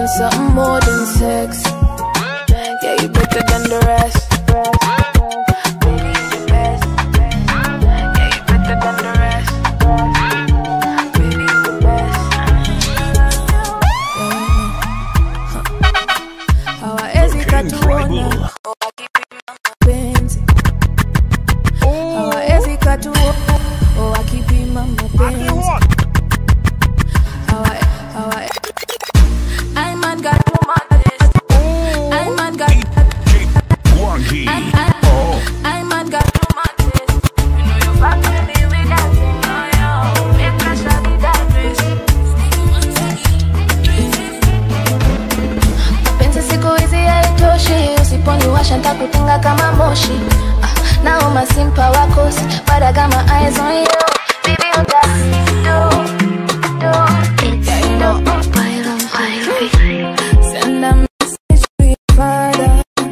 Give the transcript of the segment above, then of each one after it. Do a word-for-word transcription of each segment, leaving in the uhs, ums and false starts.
want something more than sex. Yeah, you better than the rest. Baby, you the best. Yeah, you better than the rest. Baby, you the best. Hawawezi katuona, wakipima mapenzi. Hawawezi katuona, wakipima mapenzi. Shanta kutinga kama moshi. uh, Now my simpa wakosi, but I got my eyes on you. Baby, you got do, do. It's yeah, you know, baila, baila. Send a message to your father.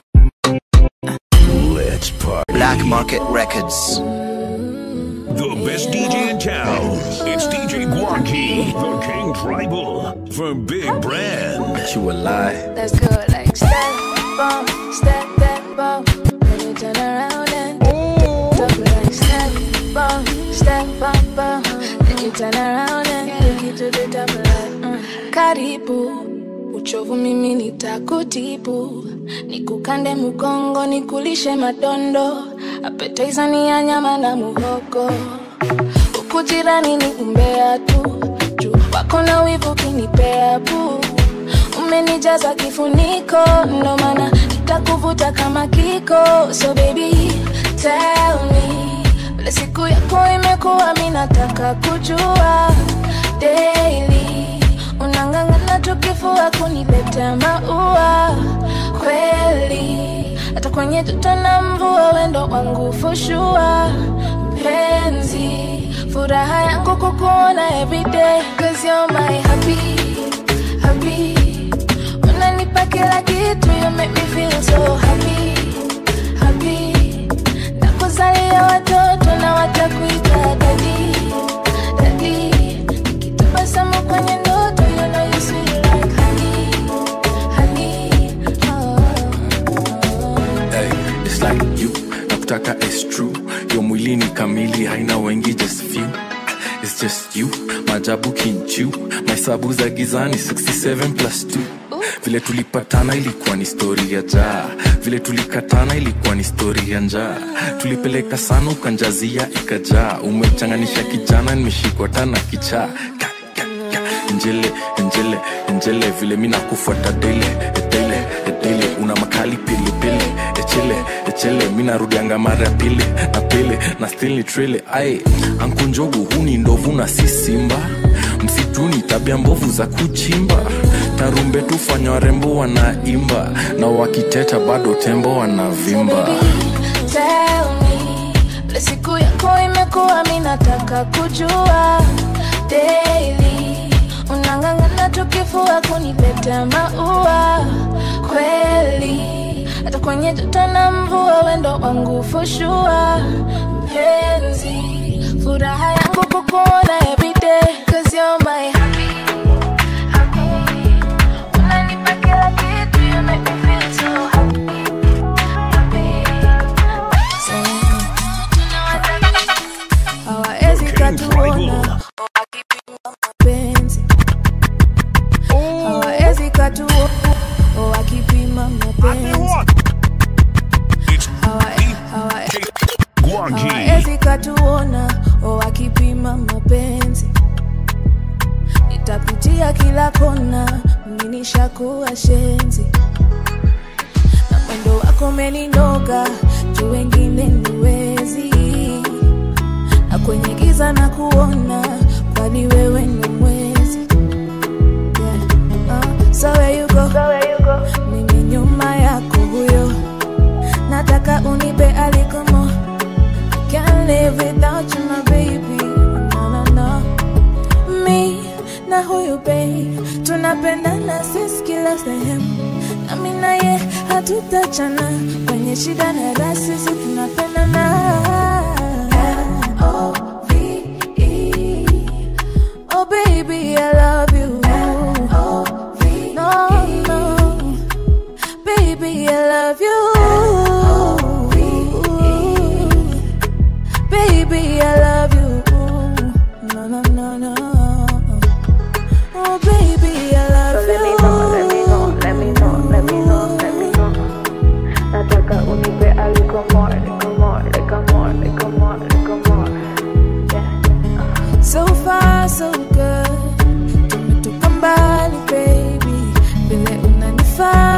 Let's party. Black Market Records. The best D J in town. It's D J Guanqi, the King Tribal, for Big Brand. You a lie. Let's go like step bump, step that bump. Then you turn around and talk like step bump, step bump, bump. Then you turn around and take it to the top like mm. Karibu, uchovu mimi nitakutibu. Nikukande mugongo, nikulishe madondo. Appetizer ni ya nyama na muhogo. Ukujirani ni umbea tu. Juu wako na wivu kinipea bu. Umenijaza kifuniko, ndo maana nitakuvuta kama kiko. So baby, tell me, vile siku yako imekuwa mimi nataka kujua. Daily, unangangana tukifua kunileta maua. Kweli, hata kwenye joto na mvua wendo wangu for sure. Mpenzi, furaha yangu kukuona everyday. Cause you're my happy, happy. Unanipa kila kitu, you make me feel so happy, happy. Nakuzalia watoto na watakuita daddy, daddy. Nikitabasamu kwenye ndoto, you know you sweet like honey, honey. Oh, oh. Hey, it's like you, nakutaka is true. Yo mwilini kamili, haina wengi, just few. It's just you, majabu kinchu. Mahesabu za gizani, sixty-seven plus two. Vile tulipatana ilikuwa ni story ya jaa. Vile tulikatana ilikuwa ni story ya njaa. Tulipeleka sana ukanjazia ikajaa. Umechanganisha kijana nimeshikwa tana kichaa. Njele, njele, njele. Vile mina kufuata dele, dele, dele. Una makali pili pili, echele, echele. Mina rudianga mara pili, na pili, na still ni trele. Aye, ankunjogu huni ndovu na si simba. Msituni tabia mbovu za kuchimba. Tarumbe tufanya warembo wanaimba. Na wakiteta bado tembo wanavimba. So baby, tell me, vile siku yako imekuwa mimi nataka kujua. Daily, unangangana tukifua kunileta maua. Kweli, hata kwenye joto na mvua wendo wangu for sure. Mpenzi, furaha yangu kukuona everyday. Cause you're my happy, happy. Unanipa kila kitu, you make me feel so happy, happy. Hawawezi katuona, wakipima mapenzi. Hawawezi katuona, wakipima mapenzi. Hawawezi katuona, wakipima mapenzi. Nitapitia kila kona, mimi nishakuwa shenzi. Na mwendo wako umeninoga, juu wengine niwezi. Na kwenye giza na kuona, kwani wewe ni mwezi. Yeah. Uh, so where you go, so where you go. Mimi nyuma yako huyo. Nataka unipe alikomo. Can't live without you, my baby. No, no, no. Me na huyu babe, tunapendana sisi kila sehemu. Na mimi na ye hatutachana, kwenye shida na raha sisi tunapendana. O V E. Oh baby, I love you. O V E. No.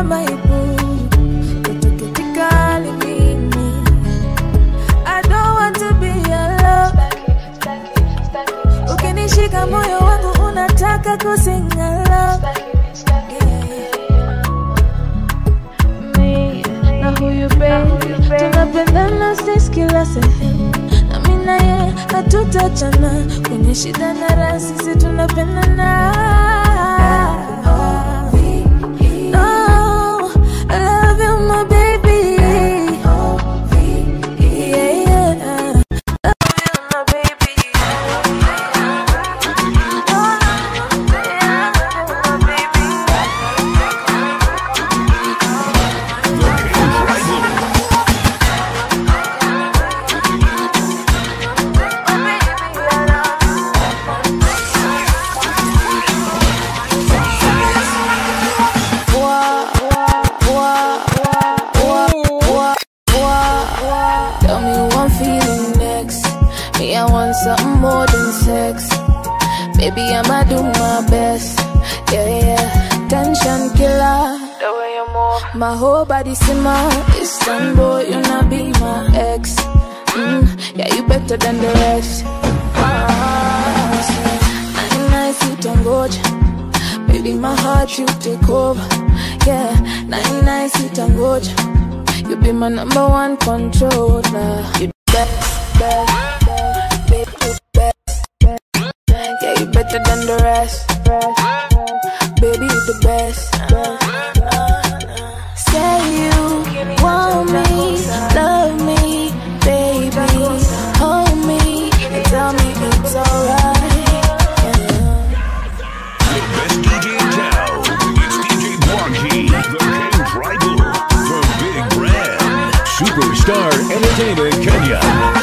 my boo. Automatically mimi. I don't want to be alone. Ukinishika moyo wangu unataka kusinga love. Me na huyu baby tunapendana sisi kila sehemu. Na mimi na yeye hatutachana kwenye shida na raha sisi tunapendana. Something more than sex. Baby, I'ma do my best. Yeah, yeah. Tension killer. The way you move, my whole body simmer. It's done, boy, you not be my ex. Mm, yeah, you better than the rest. Ah, nice, you don't go. Baby, my heart you take over. Yeah, nice, you don't go. You be my number one controller. You the best, best. Yeah, you better than the rest. Baby, you the best. Say you want me, love me, baby. Hold me and tell me it's alright. The best D J in town. It's D J Guarky, the King Tribal, from Big Brand, Superstar Entertainment Kenya.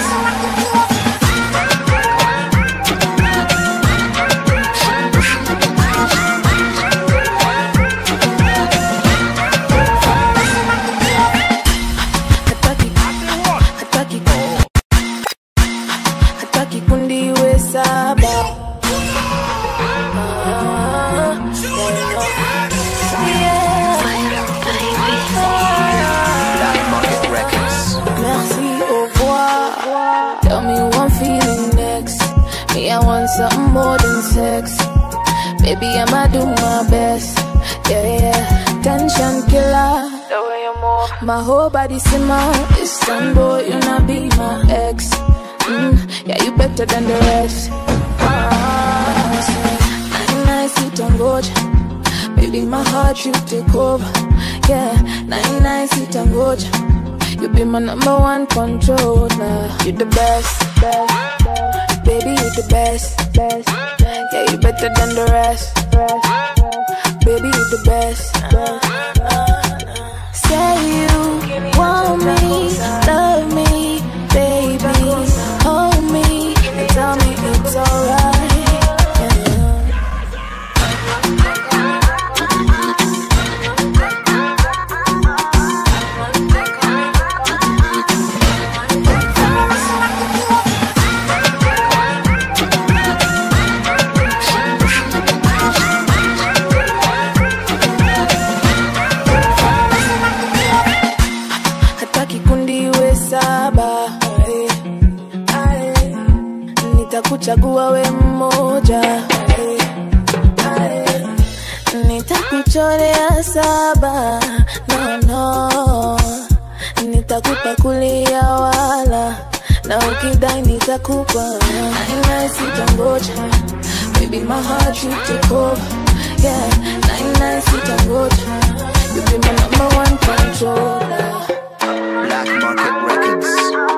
Something more than sex. Baby, I'ma do my best. Yeah, yeah. Tension killer. The way you move, my whole body simmer. It's done, boy, you not be my ex. Mm, yeah, you better than the rest. Ah, nice, you don't go. Baby, my heart you take over. Yeah, nice, you don't go. You be my number one controller. You the best, best. Baby, you the best, best. Yeah, you better than the rest. Baby, you the best. Say you want me, love me, baby. Hold me and tell me it's alright. Nitakuchagua we mmoja, nitakuchorea saba, no no, nitakupakulia wala, na ukidai nitakupa. Nice, utangoja, baby my heart you take over. Yeah, nice, utangoja, you be my number one controller. Black Market Records.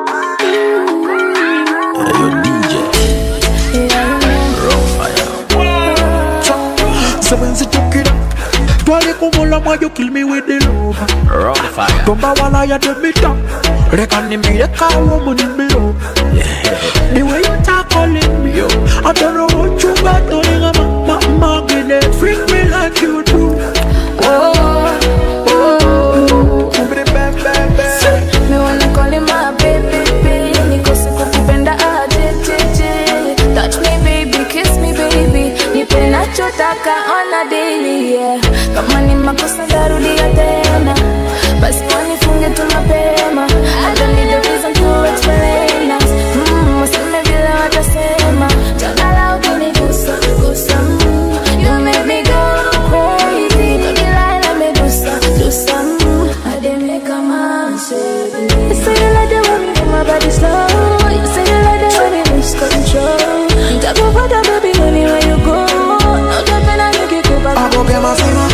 So when she took it up, twali kumola mwa you kill me with the love. Wrong fire. Tomba wala ya de me down. Rekani me the car woman in me love. The way you talk calling me, yo, I don't know what you got doing. I'm a magnet, freak me like you do. Oh, oh, oh. Me wanna call him my baby, baby. Niko siku kupenda aje, jeje. Touch me baby, kiss me baby. Nipe nachotaka on a daily, yeah. Kama ni makosa ndarudia tena. Basi wanifunge tu mapema. I don't need a reason to explain us. Mmm, waseme vile watasema. Chakala ukinigusa, gusa, mm. You make me go crazy. Don't be lying, let me do some, do some. I didn't make a man say. You say you like the way me move my body slow. You say you like the way me lose control. Talk about that baby anywhere you go. No jumping on you, keep it back. I go get my sima.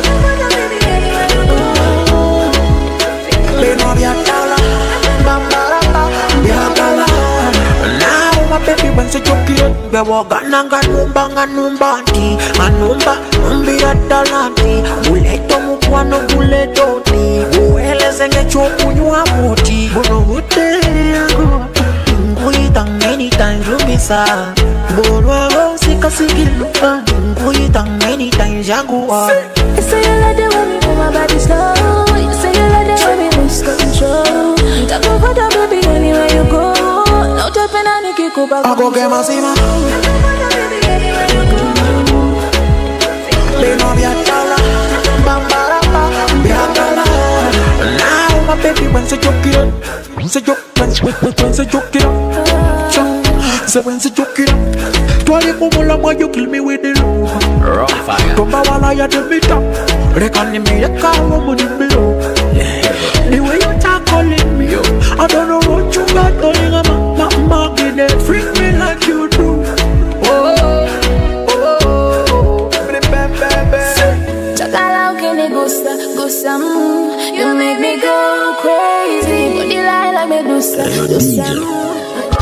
Be no be a dollar, bambara, be a dollar. Now my baby when she choke it, be walk nanga numba numba ti, numba numbi a dollar ti. Buleto mukwana buleto ti. Uele zenge choku nyua moti. Bono hote yago. Ngui tang many times you miss her. Bono go sika sigiluka. Ngui tang many times jaguar. You say you like the way me move my body slow. You say you like the way me lose control. Talk about that baby anywhere you go. No jumping on you, keep it back. I go get my sima. Be no be a dollar, bambara, be a dollar. Now my baby when she choke it up, when she choke, when she when she choke it up, so when she choke it up, twali kumula mo you kill me with the love. We're on fire. Tomba wala ya de me top, rekani me ya kawo mo ni below. The way you talk calling me, yo, I don't know what you got doing, I'm not marking it. Freak me like you do. Oh, oh, oh, Chakala ukinigusa, gusa, mm. You make me go crazy. Body lie like Medusa, Medusa, mm.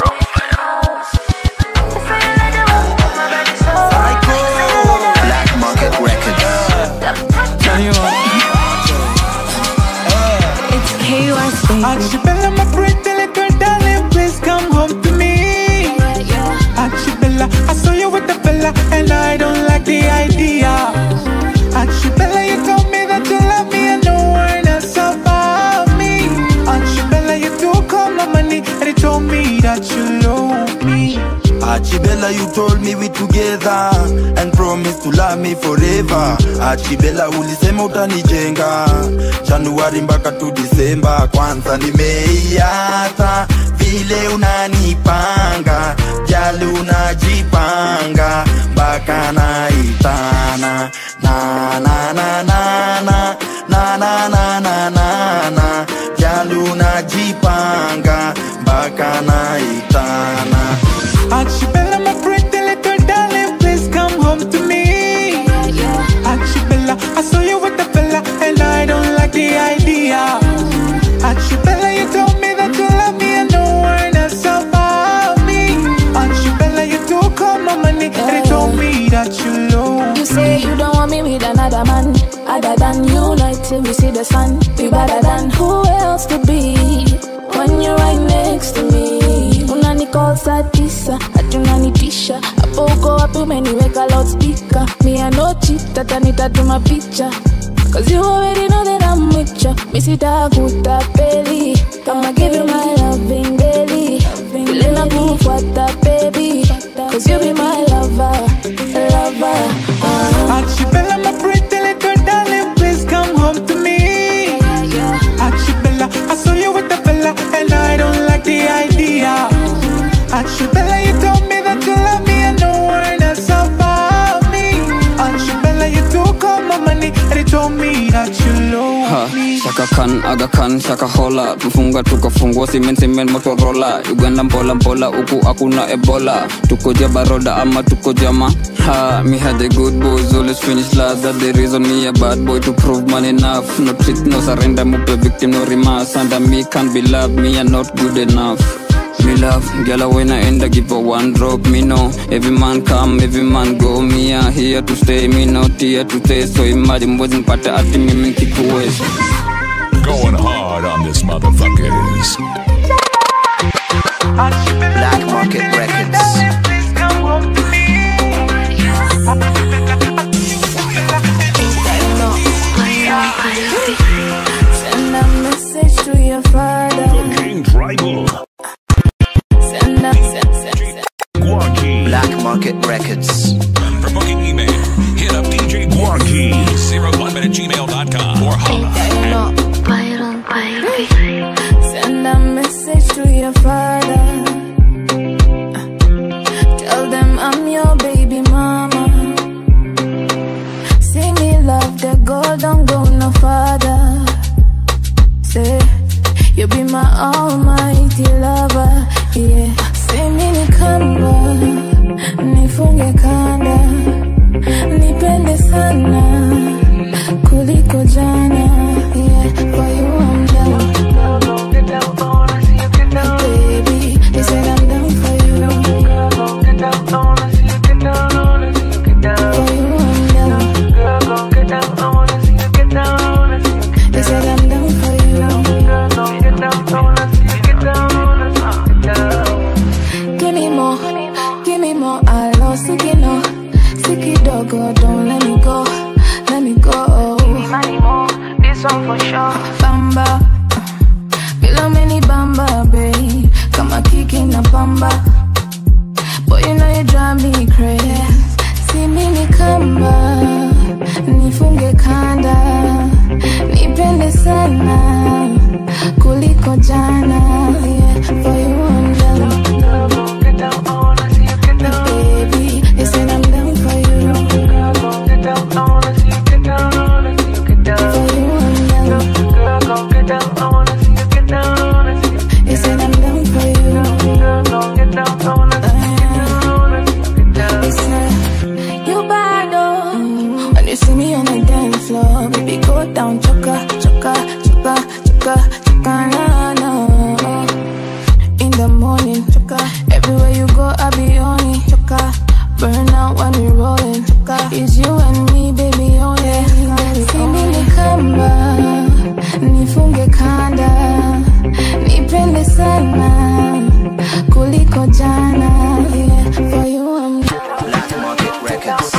Black Market Records. It's K Y S, baby. Archibella, my pretty little darling, please come home to me. Archibella, I saw you with the fella, and I don't like the idea. Archibella, you told me that you love me, and no one else about me. Archibella, you took all my money, and you told me that you love me. Archibella, you told me we together and promised to love me forever. Archibella, ulisema utanijenga Januari mpaka tu Disemba. Kwanza nimeiata vile unanipanga, jali unajipanga mpaka naitana na na na na na na na na na na na, jali unajipanga mpaka naitana. Archibella, my pretty little darling, please come home to me. Archibella, I saw you with the fella, and I don't like the idea. Archibella, you told me that you love me, and no one else about me. Archibella, you took all my money, and you told me that you love me. You say you don't want me with another man, other than you like till we see the sun. We better than who else to be when you're right next to me. Unanikosa tisa, hatunanitisha. Hapo uko wapi umeniweka loudspeaker. Me I no cheat, tata nitatuma picha. Cause you already know that I'm with ya. Mi sitakutapeli, I'ma give you my loving daily. Vile nakufuata baby, cause you be my lover, lover. uh. Archibella, my pretty little darling, please come home to me. Archibella, I saw you with the fella, and I don't like the idea. Archibella, you told me that you love me, and no one else about me. Archibella, you took all my money, and you told me that you love me. Shaka Khan, Aga Khan, Shaka Hola. Tufunga tukafungua simen simen Motorola. Uganda mpola mpola uku akuna Ebola. Tuko jabaroda ama tuko jama. Ha, me had the good boys always finish last. That's the reason me a bad boy to prove man enough. No treat, no surrender, mupe victim, no remorse. Under me can't be loved, me are not good enough. Me love, girl when I end I give her one drop. Me know, every man come, every man go. Me are here to stay, me not here to stay. So imagine wasn't part of me, me keep away. Going hard on this motherfuckers. Black Market Records. Send a message to your father. The King Tribal. Send a, send, send, send. Guarkey. Black Market Records. For booking email, hit up D J Guarkey. zero one at gmail dot com. down, choka, choka, choka, choka, choka, na, na. In the morning, choka, everywhere you go, I be on it, choka. Burn out when we rollin', choka. It's you and me, baby, only. Simi ni kamba, nifunge kanda, nipende sana, kuliko jana. Yeah, for you I'm Black Market Records.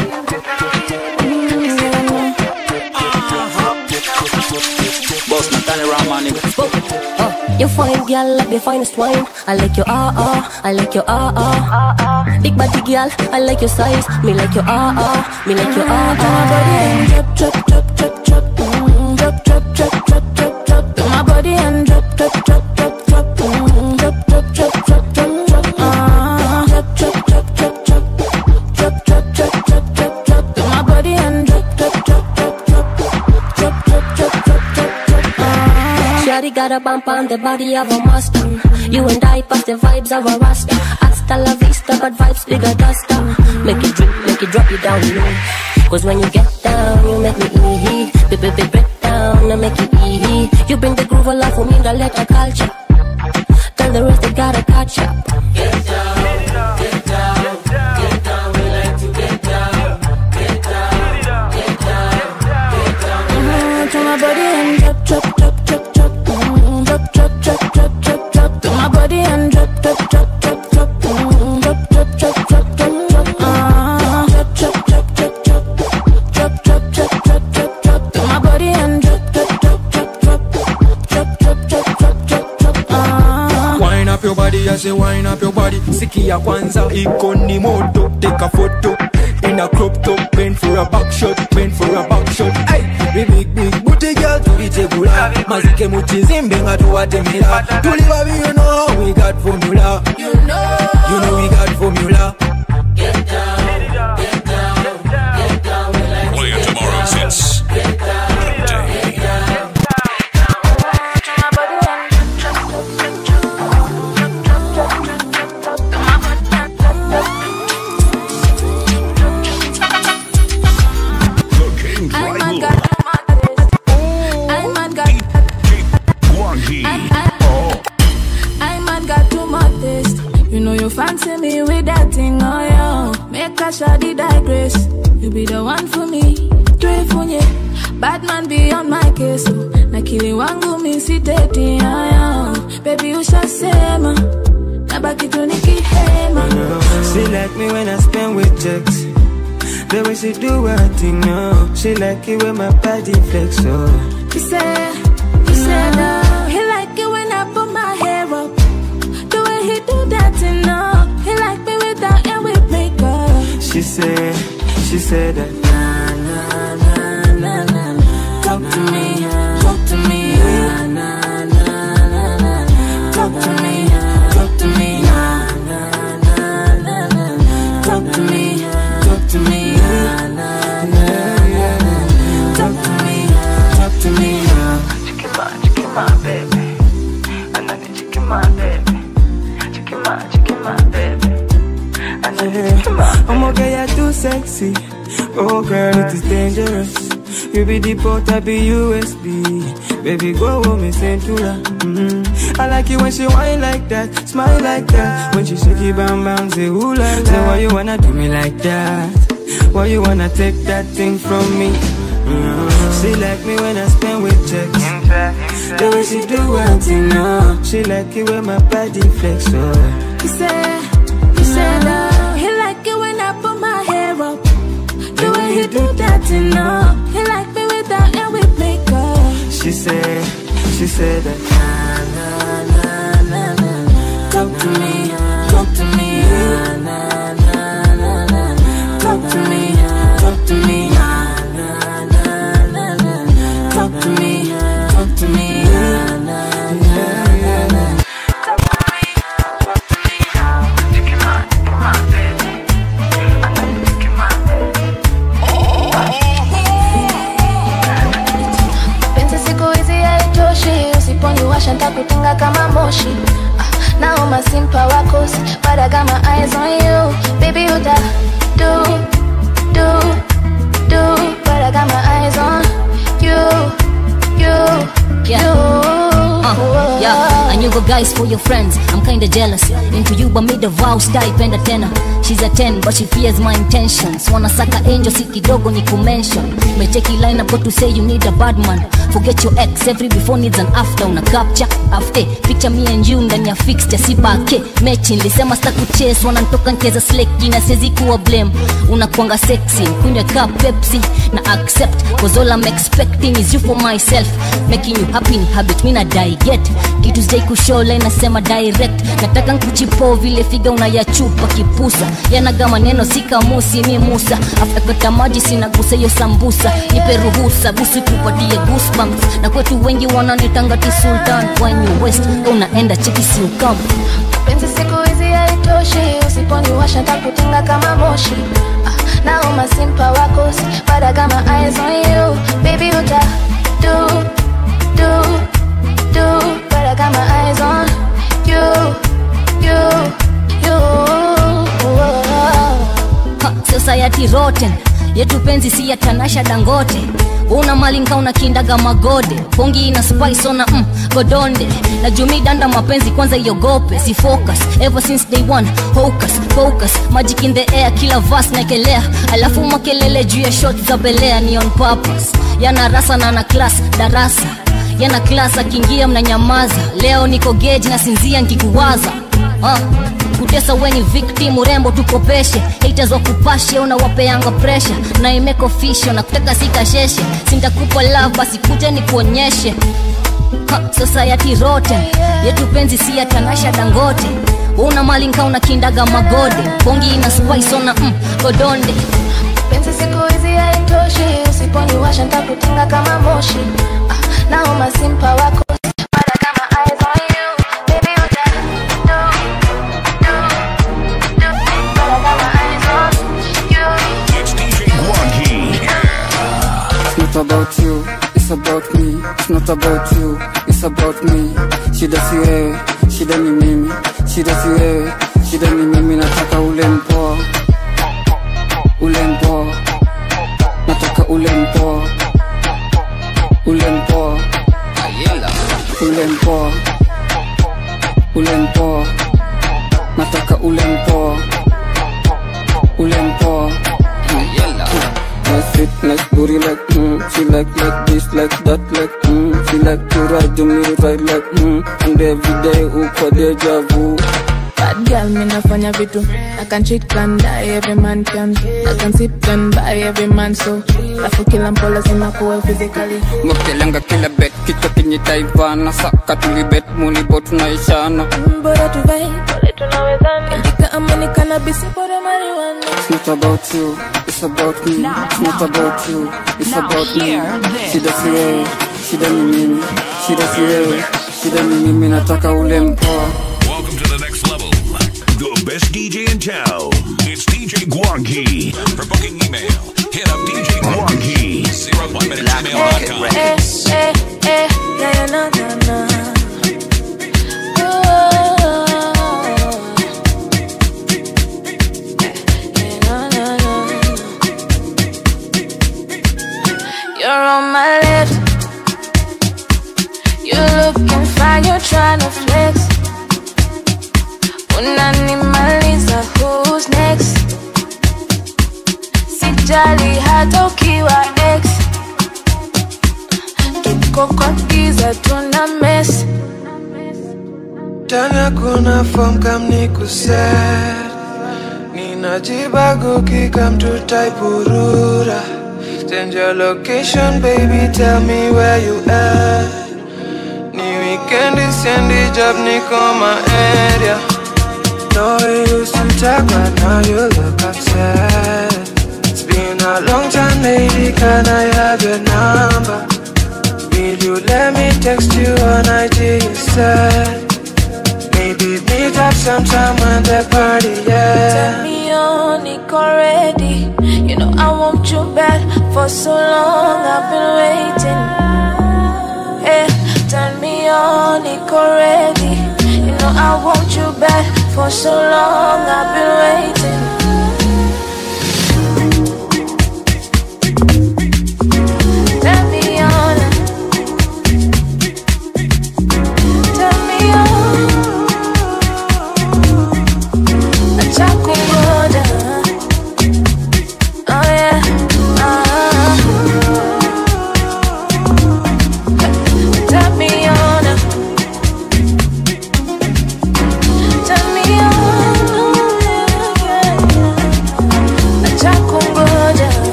Boss, not turn around, man. Uh, you fine girl like the finest wine. I like your ah ah, I like your ah ah. Big body girl, I like your size. Me like your ah ah, me like your ah ah. drop, drop, drop, drop, drop, mm, drop, drop, drop, drop, drop, drop. To my body and drop, drop, drop, drop, drop, mm, drop, drop, drop, drop, drop, drop. Ah, drop, drop, drop, drop, drop, drop, drop, drop, drop, drop, drop. To my body and drop, drop, drop, drop, drop, drop, drop, drop, drop, drop, drop. Ah. Shawty got a bump on the body of a Mustang. You and I pass the vibes of a Rasta. Hasta la vista, but vibes bigger duster. Make it drip, make it drop you down low. Cause when you get down, you make me ee-hee. Baby, baby, break down, I make it ee-hee. You bring the groove alive for me, the letter culture. Tell the rest they gotta catch up. Get down, get down, get down. We like to get down, get down, get down, get down. Mm, to my body and drop, drop, drop, drop, drop. Mm, drop, drop, drop, drop, drop, drop. To my body and drop, drop, drop, drop, drop. Mm, drop, drop, drop, drop, drop, drop. Ah, drop, drop, drop, drop, drop. Drop, drop, drop, drop, drop, drop. To my body and drop, drop, drop, drop, drop. Drop, drop, drop, drop, drop, drop. Ah. Wind up your body, I say wind up your body. Sikia kwanza, iko ni moto. Take a photo in a crop top. Bend for a back shot, bend for a back shot. Ay, we big big booty girl to be tegula. Mazike muchizimbe nga tuwatemela. Tuliwa we you know we got formula. You know, you know we got formula. Get down, get down, get down. We like to Playing tomorrow's hits. get down, get down. The King Tribal. Guanji. Oh. I man got too much taste. You know you fancy me with that thing, oh yeah. Make a shoddy digress. You be the one for me. Three for you. Bad man be on my case. So. Na kili wangu mi siteti, oh yeah. Baby you shall say ma. Nabaki tu nikihema. She like me when I spend with checks. The way she do her thing, no. She like it when my body flex, oh. He said, he said, uh, he like it when I put my hair up. The way he do that, you know. He like me without and with makeup. She said, she said that na na na na na na. Talk to me, talk to me, na na na na na. talk to me, talk to me, na na na na na. talk to me, talk to me, na na na na. talk to me, Talk to me now. Chicken my, chicken my baby. And then chicken my baby. Chicken my, chicken my baby. And then chicken my baby. I'ma get you too sexy. Oh girl, it is dangerous. You be the port, I be U S B. Baby, go home and send to her. Mm-hmm. I like it when she whine like that, smile like that. When she shake it, bam bam, say ooh la la. Say why you wanna do me like that? Why you wanna take that thing from me? Mm-hmm. She like me when I spend with checks. The way she do her thing, no. She like it when my body flex, oh. he said, he said, uh, he like it when I put my hair up. The way he do that, you know. He like me without and with makeup. She said, she said that na na na na na. Talk to me, talk to me, Na na na na na. talk to me, talk to me, Na na na na na. talk to me, talk to me, Na na na na. Chicken my, chicken my baby. And then chicken my baby. Penzi siku hizi haitoshi, usiponiwasha nitakutenga kama moshi. Ah, naoma simpa wakosi, but I got my eyes on you. Baby you da, do, do, do, but I got my eyes on you. Single guys for your friends, I'm kinda jealous. Into you but made the vow, skypenda tena. She's a ten but she fears my intentions. Wanna saka angel, si kidogo ni kumention. Mecheki line up, got to say you need a bad man. Forget your ex, every before needs an after. Una capture, after, picture me and you ndani ya fixture. Si bake, mechi, nilisema sita kuchase. Wanantoka nkeza slake, jina sezi kuwa blame. Unakuanga sexy, kunywa cup Pepsi. Na accept, cause all I'm expecting is you for myself. Making you happy ni habit, mina die get. Kitu sijai kushola, nasema direct. Nataka nkuchipo vile figa unayachupa kipusa. Yanaga maneno sika musi mi musa. After kata maji sinagusa yo sambusa. Nipe ruhusa, busu tupatie goosebumps. Na kwetu wengi wananitanga ti sultan. Kwenye west, unaenda cheki si ukam. Penzi siku hizi haitoshi, usiponiwasha takutinga kama moshi. uh, Now my simpa wako, but I got my eyes on you. Baby uta do, do, do, but I got my eyes on you, you, you. Ha, society rotten, yetu penzi si ya Tanasha Dangote. Una malinka una kindaga magode. Pongi ina spice ona mm, godonde. Na jumi danda mapenzi kwanza yogope. Si focus, ever since day one. Focus, focus, magic in the air. Kila verse naekelea. Alafu makelele juu ya shot za belea. Ni on purpose, yana rasa na na class, darasa. Yana class akingia mna nyamaza. Leo niko gauge na sinzia nkikuwaza. Ah, kutesa weni victim, urembo tukopeshe. Haters wa kupashe, unawapeanga pressure. Na imeko official, na kutaka sika sheshe. Sintakupa love, basi kuja ni kuonyeshe. Ha, society rotten, yetu penzi si ya Tanasha Dangote. Una malinka una kindaga magode. Pongi ina spice ona mm, godonde. Penzi siku hizi haitoshi, usiponiwasha nitakutinga kama moshi. uh, Now my simpa wako, but I got my eyes on you. Baby uta do, do, do, but I got my eyes on you. It's D J Guanji. It's not about you, it's about me. It's not about you, it's about me. Shida si wewe, shida ni mimi. Shida si wewe, shida ni mimi. Nataka ule mpoa, ule mpoa. Nataka ule mpoa, ule mpoa. Ule mpoa, ule mpoa. Nataka ule mpoa, ule mpoa. Nice fit, nice booty like mm. She like like this, like that, like mm. She like to ride to me, ride like mm. And every day uko deja vu. Bad girl, me nafanya vitu. I can cheat, can die, every man can. I can sip, can buy, every man so. Lafu kila mpola sina kuwe physically. Mwakelanga kila bet, kichwa kinyi taivana. Saka tulibet, munibo tunaishana. Mbora tuvai, pole tunawezana. Indika amani cannabis, mbora marijuana. It's not about you, it's about me. It's not about you, it's about me. Shida si wewe, shida ni mimi. Shida si wewe, shida ni mimi. Nataka ule mpoa. Welcome to the next level. The best D J in town. It's D J Guanji. For booking email, hit up D J Guanji. zero one minute gmail dot com. Eh, eh, eh, yeah, no, no, no. You're on my left. You're looking fine, you're trying to flex. Unanimaliza, who's next? Sijali hata ukiwa ex. Tuko kwa giza tuna mess. Tanya kuna form kam ni kuset. Ninajibagu kikam tu taipurura. Send your location, baby, tell me where you at. Ni weekend sendi job niko my area. No, we used to talk, but now you look upset. It's been a long time, lady, can I have your number? Will you let me text you on I G instead? Maybe meet up sometime when the party, yeah. Tell me on it already. You know I want you bad. For so long I've been waiting. Hey, turn me on it already. You know I want you bad. For so long I've been waiting. Turn me on. Turn me on.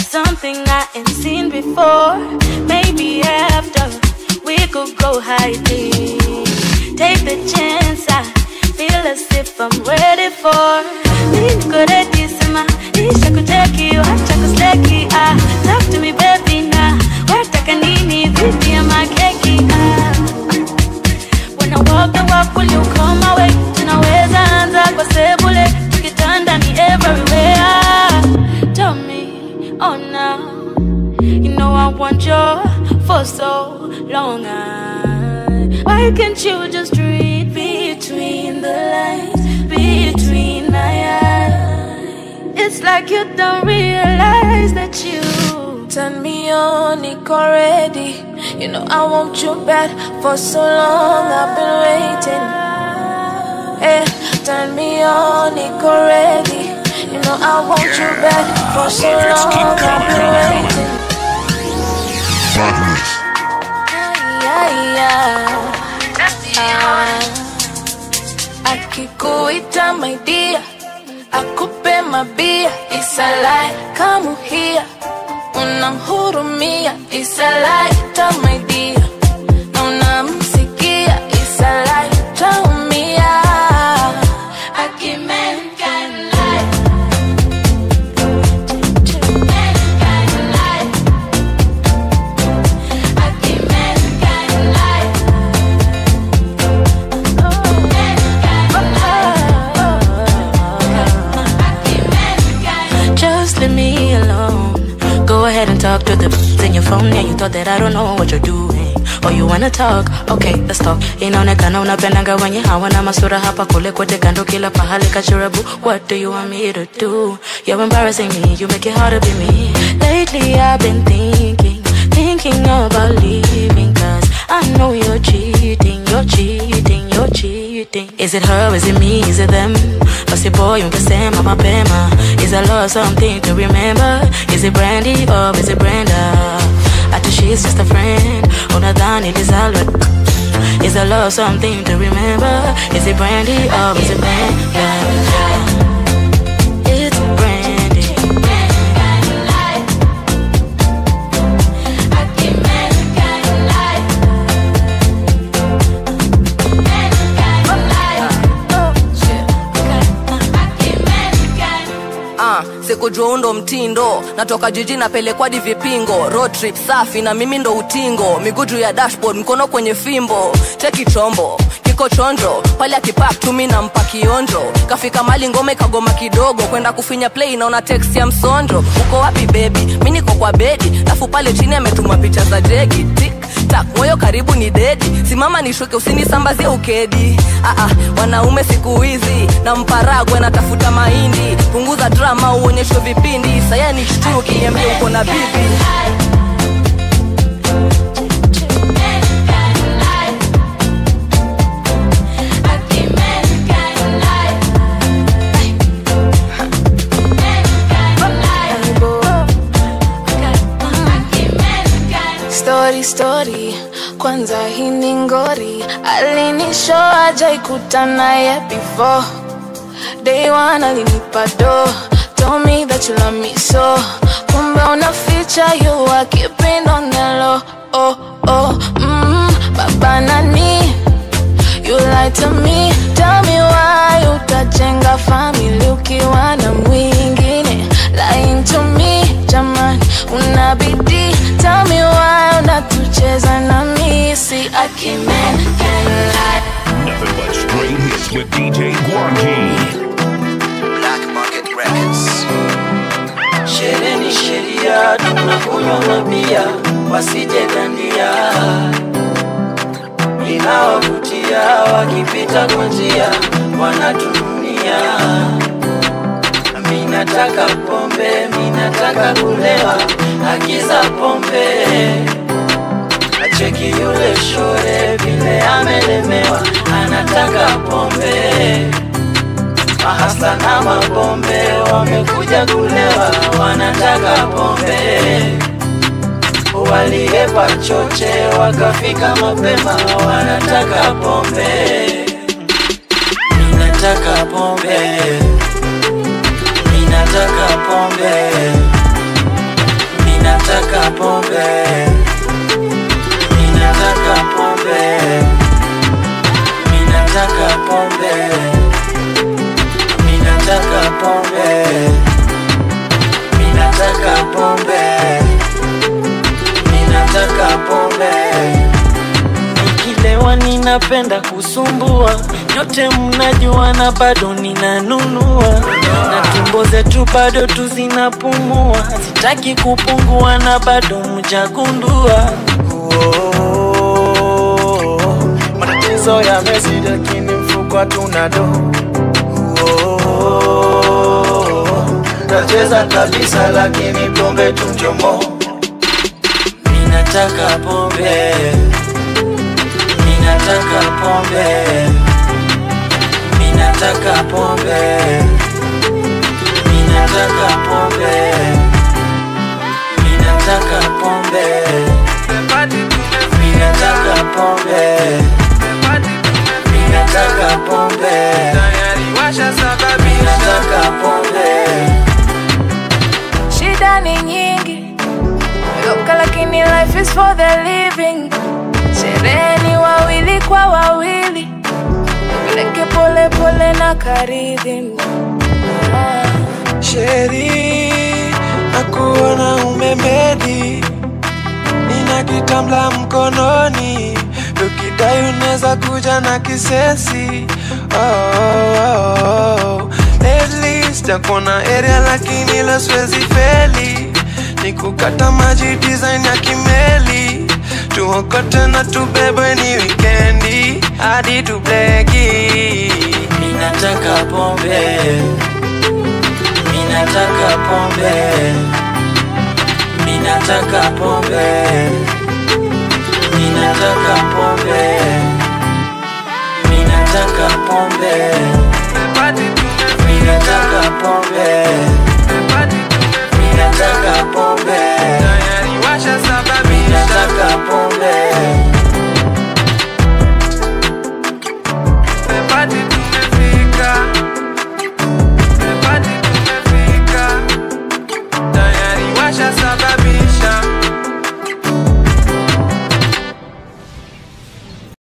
something I ain't seen before. Maybe after we could go hiding. Take the chance, I feel as if I'm ready for. Niko ready sema, isha kuteki, wacha kusleki. Ah, talk to me baby na, wataka nini vipi ya makeki. Ah, when I walk the walk will you come my way? Tunaweza anza kwa sebule, tukitanda ni everywhere. Tell me, oh now, you know I want you for so long. I, why can't you just read between the lines, between my eyes? It's like you don't realize that you turn me on, Nico ready. You know I want you bad for so long, I've been waiting. Hey, turn me on, Nico ready. You know I want yeah. you bad for so long, I've been waiting. Yeah, yeah. Ah, akikuita my dear, akupe mabia. It's a lie, come here. Unamhurumia. It's a lie, tell my dear. Na unamsikia. It's a lie, tell me. Aki men can lie. Men can lie. Aki men can lie. Men can lie. Just leave me alone. Go ahead and talk to the b****s in your phone. Yeah, you thought that I don't know what you're doing. Oh, you wanna talk? Okay, let's talk. Inaonekana unapendanga wenye hawana masura hapa kule kote kando kila pahali kachurabu. What do you want me to do? You're embarrassing me, you make it hard to be me. Lately I've been thinking, thinking about leaving. Cause I know you're cheating, you're cheating, you're cheating. Is it her, is it me, is it them? Basi boy, ungesema mapema. Is I love something to remember? Is it Brandy or is it Brenda? I think she's just a friend. Unadhani lizalwa. Is I love something to remember? Is it Brandy or is it Brenda? It's Brandy. Sikujua undo mtindo. Natoka jiji napelekwa di vipingo. Road trip safi na mimi ndo utingo. Miguu juu ya dashboard, mkono kwenye fimbo. Cheki chombo, kiko chonjo. Pale akipak tumi na mpa kionjo. Kafika mali ngome kagoma kidogo. Kwenda kufinya play na una text ya msonjo. Uko wapi baby? Mimi niko kwa bedi. Lafu pale chini ametuma picha za jegi. Tik tak, moyo karibu ni dedi. Simama nishuke usinisambazie ukedi. Ah ah, wanaume siku hizi na mparagwe na tafuta mahindi. Punguza drama uonyeshe vipindi. Saya ni shtuki niambie uko na bibi. Story story, kwanza hii ni ngori. Alinishow hajaikutana ye before. Day one alinipa do. Told me that you love me so. Kumbe una feature you are keeping on the low. Oh oh, mmm, baba nani. You lie to me. Tell me why utajenga family ukiwa na mwingine. Lying to me, jamani, unabidi. Tell me why unatucheza na mimi. See, I can't can lie. Nothing but straight hits with D J Gwangi. Black Market Records. Sherehe ni sheria, tunakunywa mabia, wasije dandia. Inawavutia, wakipita kwa njia, wanatununia. Mimi nataka pombe, mimi nataka kulewa, agiza pombe. Acheki yule shore, vile amelemewa, anataka pombe. Mahasa na mapombe, wamekuja kulewa, wanataka pombe. Waliepa choche, wakafika mapema, wanataka pombe. Mimi nataka pombe, mimi nataka pombe. napenda kusumbua, nyote mnajua na bado ninanunua, na tumbo zetu bado tuzinapumua, sitaki kupungua na bado mjagundua. Matatizo yamezidi lakini mfuko tunado. Nacheza kabisa lakini pombe tunjomo. Minataka pombe, minataka pombe, minataka pombe, minataka pombe, minataka pombe, minataka pombe, minataka pombe, minataka pombe. Shida ni nyingi Loka lakini life is for the living. Sherehe ni wawili kwa wawili, nipeleke pole pole na karidhi. Sheri, nakuona umemedi, nina kitambla mkononi, ukidai unaweza kuja na kisesi. Oh, oh, oh. At least yakona area lakini la swezi feli, nikukata maji design ya kimeli, tuokote na tubebe ni weekendi hadi tubleki. Minataka pombe, minataka pombe, minataka pombe, minataka pombe, minataka pombe.